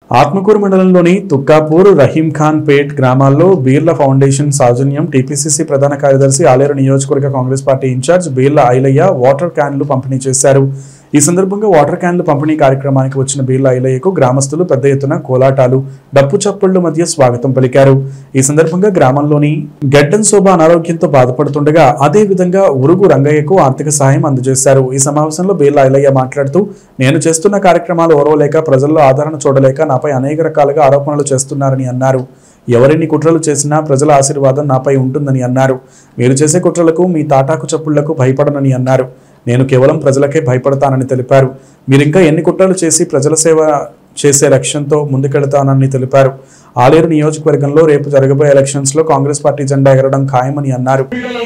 ఆత్మకూరు మండలంలోని తుక్కాపూర్, రహీంఖాన్ పేట్ గ్రామాల్లో Beerla foundation సౌజన్యం TPCC ప్రధాన కార్యదర్శి ఆలేరు నియోజకవర్గ Congress party incharge Beerla Ilaiah water క్యాన్లు పంపిణీ చేశారు. ఈ సందర్భంగా వాటర్ క్యాన్లు పంపిణీ కార్యక్రమానికి వచ్చిన బీర్ల ఐలయ్యకు గ్రామస్తులు పెద్ద ఎత్తున కోలాటాలు, డప్పు చప్పుళ్ల మధ్య స్వాగతం పలికారు. ఈ సందర్భంగా గ్రామంలోని గెడ్డన్ శోభ అనారోగ్యంతో బాధపడుతుండగా అదే విధంగా ఉరుగు రంగయ్యకు ఆర్థిక సహాయం అందజేశారు. ఈ సమావేశంలో బీర్ల ఐలయ్య మాట్లాడుతూ, నేను చేస్తున్న కార్యక్రమాలు ఓర్వలేక ప్రజల్లో ఆదరణ చూడలేక నాపై అనేక రకాలుగా ఆరోపణలు చేస్తున్నారని అన్నారు. ఎవరెన్ని కుట్రలు చేసినా ప్రజల ఆశీర్వాదం నాపై ఉంటుందని అన్నారు. మీరు చేసే కుట్రలకు, మీ తాటాకు చప్పుళ్లకు భయపడనని అన్నారు. నేను కేవలం ప్రజలకే భయపడతానని తెలిపారు. మీరింకా ఎన్ని కుట్రలు చేసి ప్రజల సేవ చేసే లక్ష్యంతో ముందుకెళ్తానని తెలిపారు. ఆలేరు నియోజకవర్గంలో రేపు జరగబోయే ఎలక్షన్స్ లో కాంగ్రెస్ పార్టీ జెండా ఎగరడం ఖాయమని అన్నారు.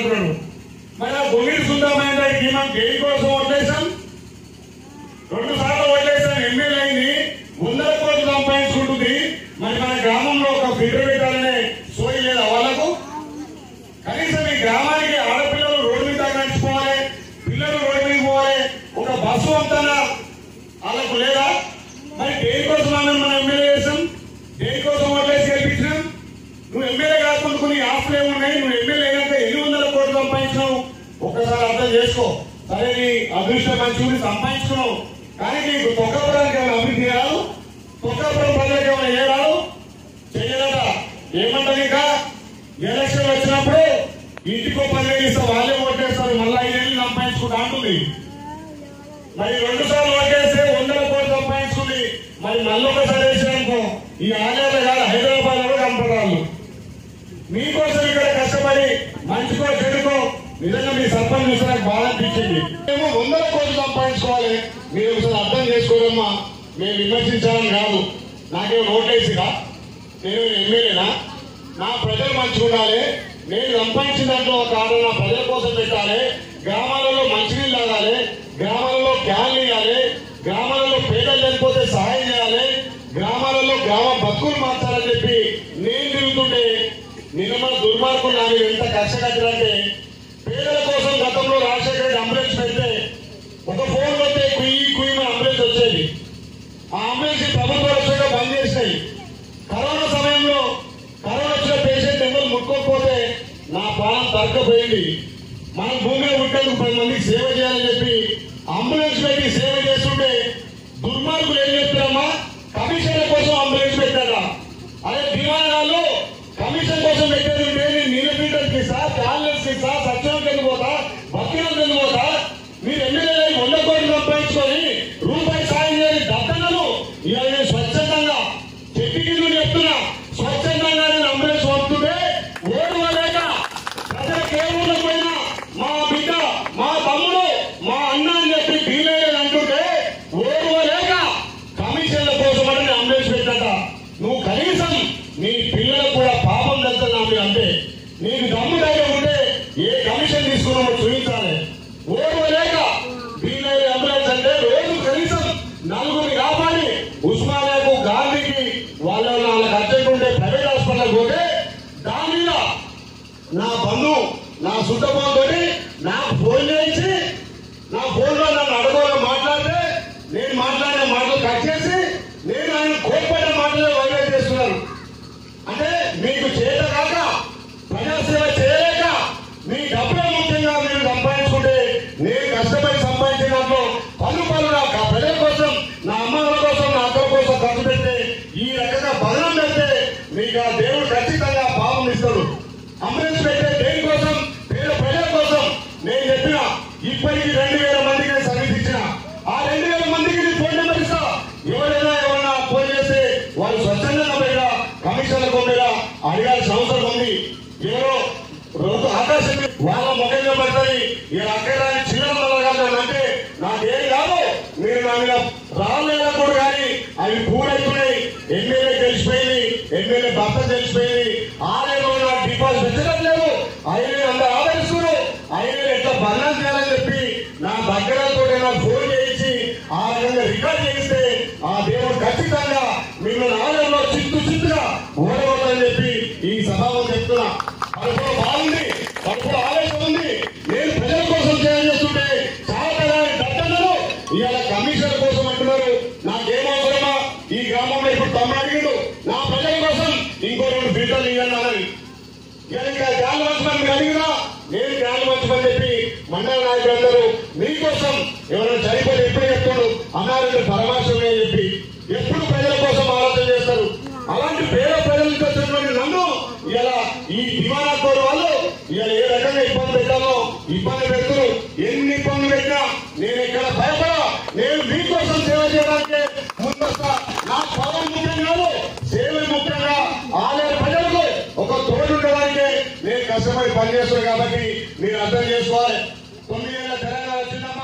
వాళ్ళకు లేదా మరి దేనికోసం మనం ఎమ్మెల్యే చేసాం, దేనికోసం ఓట్లేసి గెలిపించినాం? నువ్వు ఎమ్మెల్యే కాకుండా కొన్ని ఆస్తులు ఏమున్నాయి, నువ్వు ఎమ్మెల్యే అయినాక 800 కోట్లు సంపాదించినావు. ఒక్కసారి అర్థం చేసుకో. సరే, నీ అదృష్టం మంచి సంపాదించుకున్నావు, కానీ నీకు తొక్కపురానికి ఏమైనా అభివృద్ధి చేయాలి, తొక్కపురం ప్రజలకు ఏమైనా చేయరాదు, చెయ్యలేదా? ఏమంటారు? ఇంకా ఎలక్షన్ వచ్చినప్పుడు ఇంటికో 10,000 ఇస్తా, వాళ్ళే ఓటేస్తారు, మళ్ళీ 5 ఏళ్ళు సంపాదించుకుంటా అంటుంది. మరి 2 సార్లు ఓటేస్తే 100 కోట్లు సంపాదించుకుంది. మరి మళ్ళొకసారి వేసినానుకో ఈ ఆలయాలు కాదు, హైదరాబాద్ లో కనపడాలి. మీకోసం ఇక్కడ కష్టపడి మంచికో చెడుకో నిజంగా మీ సర్పంచ్ చూస్తే నాకు బాధ అనిపించింది. మేము 100 కోట్లు సంపాదించుకోవాలి, మీరు ఒకసారి అర్థం చేసుకోరమ్మా. మేము విమర్శించాలని కాదు, నాకేమో ఓటేసిగా, నేను ఎమ్మెల్యేనా? నా ప్రజలు మంచిగా ఉండాలి, నేను సంపాదించిన దాంట్లో ఒక ఆడ నా ప్రజల కోసం పెట్టాలి, గ్రామాలలో మంచినీళ్ళు తాగాలి, గ్రామాలలో క్యాన్లు ఇవ్వాలి, గ్రామాలలో పేదలు చనిపోతే సహాయం చేయాలి, గ్రామాలలో గ్రామ బతుకులు మార్చాలని చెప్పి నేను తిరుగుతుంటే నిన్న మన దుర్మార్గులు నా మీద ఎంత కక్ష కట్టారంటే, పేదల కోసం గతంలో రాజశేఖర రెడ్డి అంబులెన్స్ పెడితే ఒక ఫోన్ వస్తే కుయ్యి మన అంబులెన్స్ వచ్చేది. ఆ అంబులెన్స్ ప్రభుత్వాలు వచ్చాక బంద్ చేసినాయి. కరోనా సమయంలో కరోనా వచ్చిన పేషెంట్ ఎవరు ముట్టుకోకపోతే నా ప్రాణం తగ్గపోయింది. మనం భూమిలో ఉండేందుకు 10 మందికి సేవ చేయాలని చెప్పి అంబులెన్స్ పెట్టి సేవ చేస్తుంటే దుర్మార్గులు ఏం చెప్తారమ్మా, కమిషన్ల కోసం అంబులెన్స్ పెట్టారా? అదే విమానాలు కమిషన్ కోసం పెట్టేది ఉంటే నేను నీలపీటర్కి ఇస్తా, కాన్లెన్స్ ఇస్తా, సత్యం కింద పోతా, భక్తులు కింద పోతా. మీరు ఎమ్మెల్యే 100 కోట్లు సంపాదించుకొని రూపాయి సాయం చేయని దత్తనలు ఇలా నేను స్వచ్ఛందంగా చెట్టు కింద చెప్తున్నా, స్వచ్ఛందంగా నేను అంబులెన్స్ పంపుతుంటే ఓడవలేక ప్రజలకు ఏ ఊళ్ళో పోయినా మా బిడ్డ, మా తమ్ముడు, మా అన్న అని చెప్పి బీలేదని అంటుంటే ఓడవలేక కమిషన్ల కోసం అంటే అంబులెన్స్ పెట్టట. నువ్వు కనీసం నీ పిల్లలకు కూడా పాపం తెలుస్తుంది నా మీరు అంటే, నీకు దమ్ము ధైర్యం ఉంటే ఏ కమిషన్ తీసుకున్నామో చూపించాలి. ఓడవలేక బీలే అంబులెన్స్ అంటే రోజు కనీసం 4 కాపాడి ఉస్మానియాకు, గాంధీకి వాళ్ళకి అర్జెంట్ ఉంటే ప్రైవేట్ హాస్పిటల్ పోతే దాని మీద నా బంధువు, నా సుట్టపోతో నాకు ఫోన్ చేయించి నా ఫోన్ లో నన్ను అడగోని మాట్లాడితే నేను మాట్లాడిన మాటలు కట్ చేసి నేను ఆయన కోల్పడ్డ మాటలే వైరల్ చేస్తున్నారు. అంటే మీకు చేత కాక, ప్రజాసేవ చేయలేక, మీ డబ్బుల ముఖ్యంగా మీరు సంపాదించుకుంటే నేను కష్టపడి సంపాదించిన దాంట్లో 10 రూపాయలు నా ప్రజల కోసం, నా అమ్మల కోసం, నా అక్కల కోసం ఖర్చు పెడితే ఈ రకంగా బదనం పెడితే మీకు ఆ దేవుడు ఖచ్చితంగా పాపం ఇస్తాడు. అంబులెన్స్ పెట్టే దేనికోసం? పేద ప్రజల కోసం. నేను చెప్పిన ఇప్పటికి 2,000 మందికి సర్వీస్ ఇచ్చిన, ఆ 2,000 మందికి నేను ఫోన్ నెంబర్ ఇస్తా. ఎవరైనా ఫోన్ చేస్తే వాళ్ళు స్వచ్ఛందంగా పోయినా కమిషన్ల కొండగా అడగాల్సిన అవసరం ఉంది. ఎవరో రోజు ఆకాశం వాళ్ళ ముఖంగా పడుతుంది. ఇలా అక్కడాన్ని చిన్న అంటే నాకేం కాదు, మీరు నా మీద రాలేనప్పుడు కానీ అవి పూరైతున్నాయి. ఎమ్మెల్యే తెలిసిపోయింది, ఎమ్మెల్యే భర్త తెలిసిపోయింది. 6 నాకు డిపాజిట్ పెంచట్లేదు, 5 అందరూ ఆదరిస్తున్నారు. 5 ఎట్లా బలం చేయాలని చెప్పి నా దగ్గరతో నాకు ఫోన్ చేయించి ఆ విధంగా రికార్డ్ చేయిస్తే ఆ దేవుడు ఖచ్చితంగా మిమ్మల్ని ఆలయంలో చిత్తుగా ఓడగొట్టాలని చెప్పి ఈ సభలో చెప్తున్నా. కడుపులో బాగుంది, కడుపులో ఆలయం ఉంది. నేను ప్రజల కోసం సేవ చేస్తుంటే చాలా దట్టనలు ఇవాళ కమిషన్ కోసం అంటున్నారు. నాకేం అవసరమా? ఈ గ్రామంలో ఇప్పుడు తమ్ముడు అడిగినా నేను క్యాన్ పంచమని చెప్పి మండల నాయకులందరూ మీకోసం ఎవరైనా చనిపోతే ఎప్పుడు చెప్తాడు అన్నారంటే పరమాశమే అని చెప్పి ఎప్పుడు ప్రజల కోసం ఆలోచన చేస్తారు. అలాంటి పేద ప్రజలకు వచ్చినటువంటి నన్ను ఇలా ఈ దివానా కోర్ వాళ్ళు ఇలా ఏ రకంగా ఇబ్బంది పెట్టాలో ఇబ్బంది పెడుతున్నారు. ఎన్ని ఇబ్బందులు పెట్టినా నేను ఇక్కడ భయపడా, నేను మీకోసం సేవ చేయడానికి ముందొస్తా. నా పదం ముఖ్యం కాదు, సేవ ముఖ్యంగా ఆలయ ప్రజలకు ఒక తోడు ఉండడానికి నేను కష్టపడి పనిచేస్తున్నాను. కాబట్టి మీరు అర్థం చేసుకోవాలి. 9 ఏళ్ళ తెలంగాణ వచ్చిందమ్మా,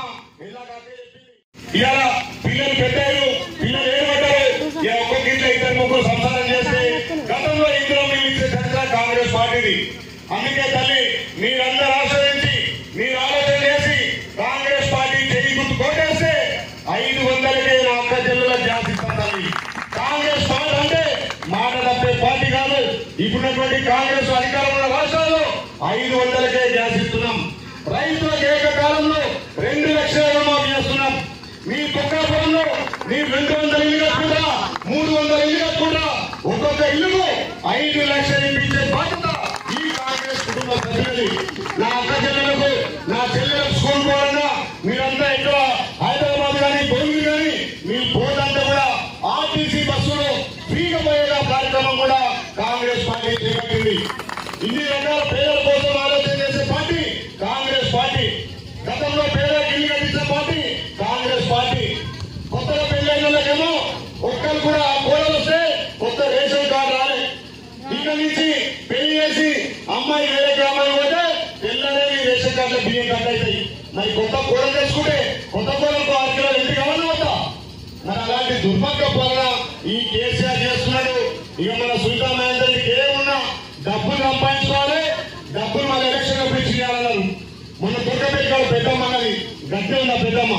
ఇవాళ పిల్లలు పెట్టారు, పిల్లలు ఏమంటారు, ఒక్కొక్క ఇంట్లో 2-3 సంసారం చేస్తే గతంలో ఇందులో మీరు ఇచ్చే చరిత్ర కాంగ్రెస్ పార్టీది. అందుకే తల్లి మీరందరూ ఆశ్రయించి మీరు ఆలోచన చేసి కాంగ్రెస్ పార్టీ చెయ్యి గుర్తు కొట్టేస్తే 500కే నా అక్క చెల్లెల గ్యాస్ ఇస్తాను. కాంగ్రెస్ పార్టీ అంటే మాట తప్పే పార్టీ కాదు. ఇప్పుడున్నటువంటి కాంగ్రెస్ అధికారం ఉన్న రాష్ట్రాల్లో 500కే గ్యాస్ ఇస్తున్నాం. రైతులకు ఏకకాలంలో 2 లక్షల రుణమాఫీ చేస్తున్నాం. మీ కుక్కాపురంలో మీరు 200 ఇల్లు కట్టుకుంటా, 300 ఇల్లు కట్టుకుంటా, ఒక్కొక్క ఇల్లుకు 5 లక్షలు ఇప్పించే బాధ్యత ఈ కాంగ్రెస్ కుటుంబ సభ్యులది. నా అక్క చెల్లెలకు, నా చెల్లెలకు స్కూల్ పోవాలన్నా మీరంతా ఇక్కడ హైదరాబాద్ కానీ బొంగులు కానీ మీరు పోదంతా కూడా ఆర్టీసీ బస్సులో ఫ్రీగా పోయేలా కార్యక్రమం కూడా కాంగ్రెస్ పార్టీ చేపట్టింది. ఇన్ని రకాల పేదల కోసం ఆలోచన చేసే పార్టీ కాంగ్రెస్ పార్టీ. గతంలో పేదలకు ఇల్లు కట్టించిన పార్టీ కాంగ్రెస్ పార్టీ. కొత్తగా పెళ్ళైనకేమో ఒక్కరు కూడా కోడలు వస్తే కొత్త రేషన్ కార్డు రాలే. ఇక్కడ నుంచి పెళ్లి చేసి అమ్మాయి వేరే గ్రామానికి పోతే పిల్లలే రేషన్ కార్డులో బియ్యం కట్ అవుతాయి. మరి కొత్త కోడలు తెచ్చుకుంటే కొత్త కోడలకు 6 కిలోలు ఇంటికి కావాలి వద్దా? మరి అలాంటి దుర్భాగ్య పాలన ఈ కేసీఆర్ చేస్తున్నాడు. ఇక మన సునీతా మహేందర్కి ఏమున్నా డబ్బులు సంపాదించుకోవాలి, డబ్బులు మన ఎలక్షన్ అప్పుడు ఇచ్చేయాలన్నారు. మొన్న దుర్గపెట్టాడు పెద్దమ్మ అన్నది, గట్టి ఉన్న పెద్దమ్మ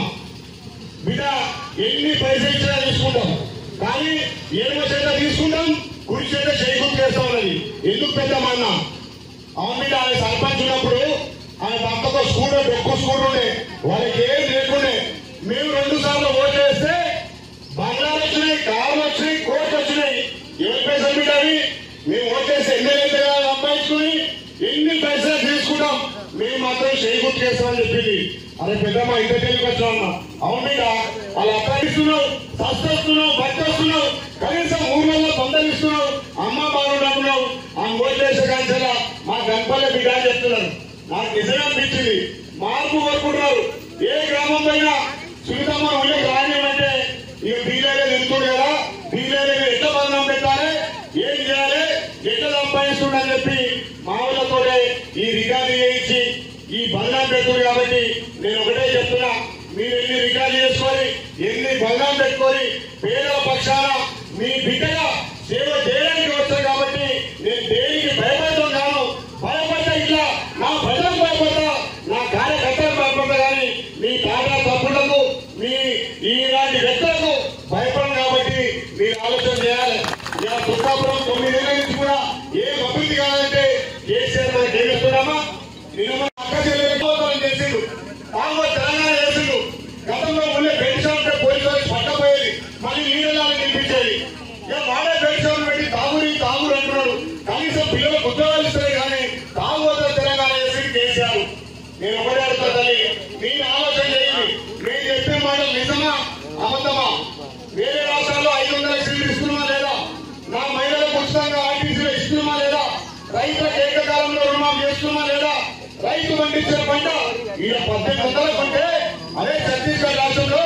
బిడ్డ ఎన్ని పైసలు ఇచ్చినా తీసుకుంటాం, కానీ ఏమో చేత తీసుకుంటాం, కుడి చేత చేయకుండా చేస్తా ఉన్నది. ఎందుకు పెద్దమ్మ అన్న? అవును బిడ్డ, ఆయన సర్పంచ్ ఉన్నప్పుడు ఆయన పక్కతో స్కూటర్ డొక్కు స్కూటర్ ఉండే, వాళ్ళకి ఏం లేకుండే. మేము 2 సార్లు ఓటు వేస్తే బంగ్లాలు వచ్చినాయి, కార్లు వచ్చినాయి, కోట్లు వచ్చినాయి. ఏం పైసలు బిడ్డ అవి? మేము ఓటేస్తే ఎమ్మెల్యే సంపాదించుకుని ఎన్ని పైసలు తీసుకుంటాం, మేము మాత్రం చేయగుర్తు చేస్తామని చెప్పింది. అరే పెద్దమ్మ ఇంత తెలియకి వచ్చామన్నా. అవును బిడ్డ, వాళ్ళు అప్పాయిస్తున్నావు, సస్తున్నావు, బట్టేస్తున్నావు, కనీసం 3 నెలల బంధలు ఇస్తున్నావు, అమ్మ బాగుంటున్నావు. ఆ ఓట్లేసే కాంచెలా మా గంపలే బిడ్డ అని చెప్తున్నారు. నాకు నిజంగా అనిపించింది. మార్పు కోరుకుంటున్నారు. ఏ గ్రామం పైన సునీతమ్మ ఊళ్ళకి రానివ్వంటే ఇక బీలేరే నిలుతుంది కదా, బీలేరే ఎట్లా బంధం పెట్టాలి, ఏం చేయాలి, ఎట్లా సంపాదిస్తుండని చెప్పి మా ఊళ్ళతోనే ఈ రికార్డు చేయించి ఈ బంధం పెట్టుకుని. కాబట్టి నేను ఒకటే చెప్తున్నా, మీరు ఎన్ని రికార్డు చేసుకొని ఎన్ని బంధం పెట్టుకొని పేదల పక్షాన మీ బిడ్డగా సేవ చేయడానికి వచ్చారు. కాబట్టి నేను దేనికి భయపడతాను కాను. భయపడ్డా ఇట్లా నా ప్రజలకు భయపడతా, నా కార్యకర్తలకు భయపడతా, కానీ మీ తాటా తప్పులకు మీ ఇలాంటి వ్యక్తులకు భయపడను. కాబట్టి మీరు ఆలోచన చేయాలి. ఇలా దుర్గాపురం 9 ఏళ్ల నుంచి కూడా ఏం అభివృద్ధి కావాలంటే కేసీఆర్ మనకి ఏం చెప్తున్నామా? నిన్న అక్క చెల్లెలు చేసిండు, తాము తెలంగాణ చేసిండు. గతంలో ఉండే పెన్షన్ పోలీసులు పట్టపోయేది, మళ్ళీ నీళ్ళని నిలిపించేది. ఇక వాడే పెన్షన్ పెట్టి తాగురు అంటున్నాడు. కనీసం పిల్లలకు ఉద్యోగాలు ఇస్తాయి, కానీ తాగుబోతుల తెలంగాణ చేసింది కేసీఆర్. నేను ఒకటే అడుగుతా తల్లి, మీరు ఆలోచన చేయండి. మీరు చెప్పే మాటలు నిజమా అబద్ధమా? వేరే రాష్ట్రాల్లో 500 సీట్లు ఇస్తున్నామా లేదా? నా మహిళలకు ఉచితంగా ఆర్టీసీలో ఇస్తున్నామా లేదా? రైతులకు ఏకకాలంలో రుణమాఫీ చేస్తున్నామా లేదా? రైతు పండించిన పంట ఈయన 1800 కొంటే అదే ఛత్తీస్గఢ్ రాష్ట్రంలో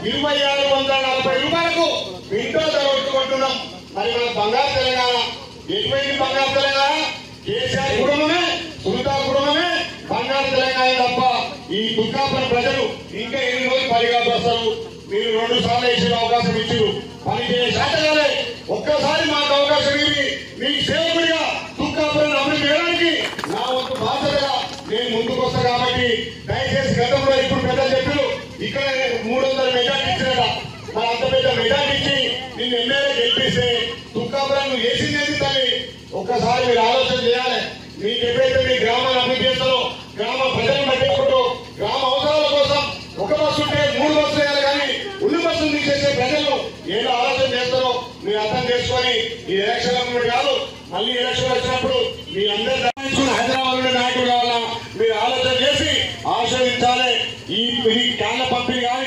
2640 రూపాయలకు ఇంట్లో జరుగుతుంటున్నాం. మరి మన బంగారు తెలంగాణ ఎటువంటి బంగారు తెలంగాణ? కేసీఆర్ కుటుంబమే, సునీతా కుటుంబమే బంగారు తెలంగాణ తప్ప ఈ దుర్గాపురం ప్రజలు ఇంకా ఎన్ని రోజులు పనిగా వస్తారు? మీరు 2 సార్లు వేసిన అవకాశం ఇచ్చారు, పని చేసే శాతగానే ఒక్కసారి మాకు అవకాశం ఇవి మీకు సేవకుడిగా దుర్గాపురం అభివృద్ధి చేయడానికి నా వంతు బాధ్యతగా నేను ముందుకు వస్తా. కాబట్టి దయచేసి గతంలో ఇప్పుడు పెద్దలు చెప్పారు, ఇక్కడ 300 మెజార్టీ ఇచ్చినట. మరి అంత పెద్ద మెజార్టీ ఇచ్చి నిన్ను ఎమ్మెల్యే గెలిపిస్తే దుర్గాపురం నువ్వు వేసింది తల్లి. ఒక్కసారి మీరు ఆలోచన చేయాలి. మీకు ఎప్పుడైతే మీ గ్రామాన్ని అభివృద్ధి చేస్తారో, గ్రామ ప్రజలను పట్టించుకుంటూ గ్రామ అవసరాల కోసం ఒక బస్సు ఉంటే 3 బస్సులు వేయాలి, కానీ ఉల్లి బస్సులు తీసేసే ప్రజలు ఏదో ఆలోచన చేస్తారో మీరు అర్థం చేసుకొని ఈ ఎలక్షన్ కాదు మళ్ళీ ఎలక్షన్ వచ్చినప్పుడు మీరందరూ హైదరాబాద్ లో నాయకులు కావాలా మీరు ఆలోచన చేసి ఆశ్రయించాలి. ఈ క్యాన్ల పంపిణీ కానీ